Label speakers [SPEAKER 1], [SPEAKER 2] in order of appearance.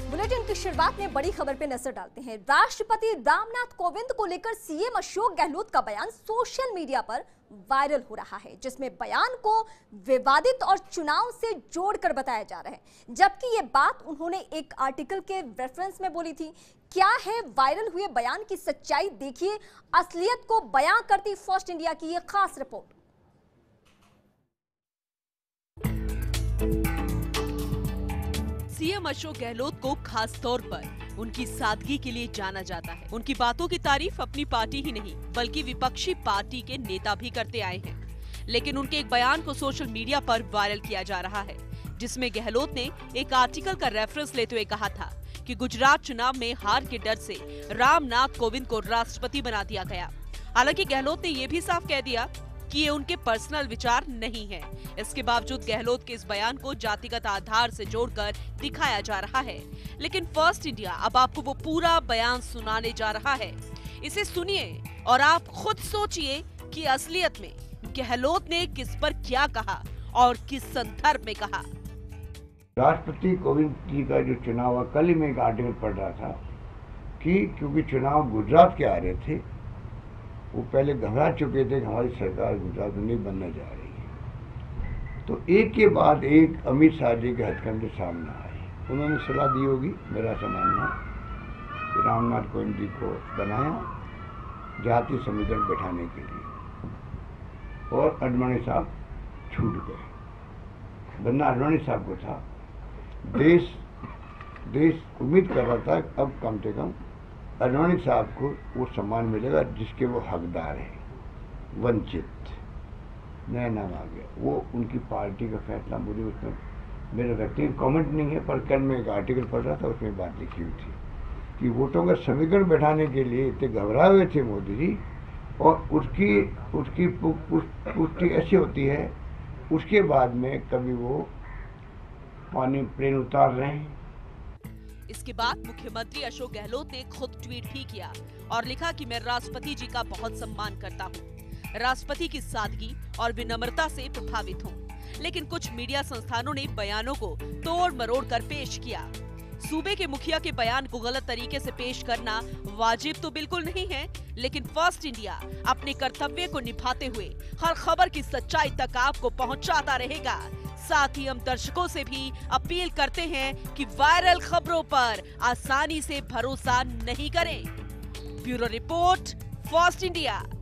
[SPEAKER 1] Bulletin की शुरुआत में बड़ी खबर पे नजर डालते हैं। राष्ट्रपति रामनाथ कोविंद को लेकर सीएम अशोक गहलोत का बयान सोशल मीडिया पर वायरल हो रहा है, जिसमें बयान को विवादित और चुनाव से जोड़कर बताया जा रहा है, जबकि ये बात उन्होंने एक आर्टिकल के रेफरेंस में बोली थी। क्या है वायरल हुए बयान की सच्चाई, देखिए असलियत को बयां करती फर्स्ट इंडिया की ये खास रिपोर्ट।
[SPEAKER 2] सीएम अशोक गहलोत को खास तौर पर उनकी सादगी के लिए जाना जाता है। उनकी बातों की तारीफ अपनी पार्टी ही नहीं बल्कि विपक्षी पार्टी के नेता भी करते आए हैं, लेकिन उनके एक बयान को सोशल मीडिया पर वायरल किया जा रहा है, जिसमें गहलोत ने एक आर्टिकल का रेफरेंस लेते हुए कहा था कि गुजरात चुनाव में हार के डर से रामनाथ कोविंद को राष्ट्रपति बना दिया गया। हालांकि गहलोत ने यह भी साफ कह दिया कि ये उनके पर्सनल विचार नहीं है। इसके बावजूद गहलोत के इस बयान को जातिगत आधार से जोड़कर दिखाया जा रहा है, लेकिन फर्स्ट इंडिया अब आपको वो पूरा बयान सुनाने जा रहा है। इसे सुनिए और आप खुद सोचिए कि असलियत में गहलोत ने किस पर क्या कहा और किस संदर्भ में कहा।
[SPEAKER 3] राष्ट्रपति कोविंद जी का जो चुनाव हुआ, कल ही मैं एक आर्टिकल पढ़ रहा था कि क्योंकि चुनाव गुजरात के आ रहे थे, वो पहले घबरा चुके थे कि हमारी सरकार गुजरात में नहीं बनने जा रही है। तो एक के बाद एक अमित शाह जी के हथकंडे सामने आए। उन्होंने सलाह दी होगी, मेरा समझना, कि रामनाथ कोविंद जी को बनाया जाति समीकरण बैठाने के लिए, और अडवाणी साहब छूट गए। बनना अडवाणी साहब को था। देश उम्मीद कर रहा था अब कम से कम अडवाणी साहब को वो सम्मान मिलेगा जिसके वो हकदार हैं। वंचित नया नाम आ गया, वो उनकी पार्टी का फैसला। मुझे उसमें मेरा व्यक्तिगत कमेंट नहीं है, पर कल मैं एक आर्टिकल पढ़ रहा था, उसमें बात लिखी हुई थी कि वोटों का समीकरण बैठाने के लिए इतने घबराए हुए थे मोदी जी, और उसकी पुष्टि ऐसी होती है, उसके बाद में कभी वो पानी प्लेन उतार रहे हैं।
[SPEAKER 2] इसके बाद मुख्यमंत्री अशोक गहलोत ने खुद ट्वीट भी किया और लिखा कि मैं राष्ट्रपति जी का बहुत सम्मान करता हूँ, राष्ट्रपति की सादगी और विनम्रता से प्रभावित हूँ, लेकिन कुछ मीडिया संस्थानों ने बयानों को तोड़ मरोड़ कर पेश किया। सूबे के मुखिया के बयान को गलत तरीके से पेश करना वाजिब तो बिल्कुल नहीं है, लेकिन फर्स्ट इंडिया अपने कर्तव्य को निभाते हुए हर खबर की सच्चाई तक आपको पहुंचाता रहेगा। साथ ही हम दर्शकों से भी अपील करते हैं कि वायरल खबरों पर आसानी से भरोसा नहीं करें। Bureau report, first India.